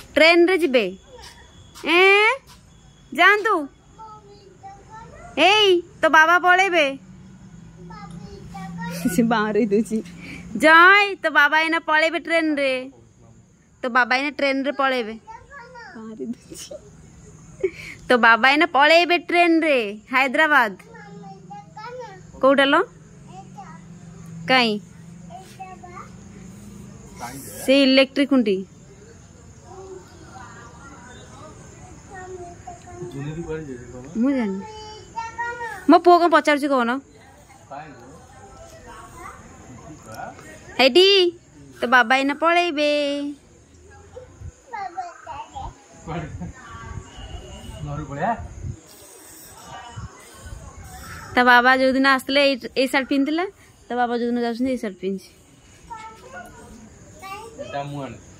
train रे जिबे जानतु एई तो बाबा पळेबे से बाहर दूची जाय तो बाबा एना पळेबे ट्रेन रे तो बाबा एना ट्रेन रे पळेबे बाहर दूची तो बाबा एना पळेबे ट्रेन रे हैदराबाद कोउटा लो काई से इलेक्ट्रिक खुंटी मुझे मो पुओ कौन पचार कौन हेडी तो बाबा इना पळेबे तो बाबा जो दिन आसले ए शर्ट पिंधले तो बाबा जो दिन जाउछन ए शर्ट पिंधि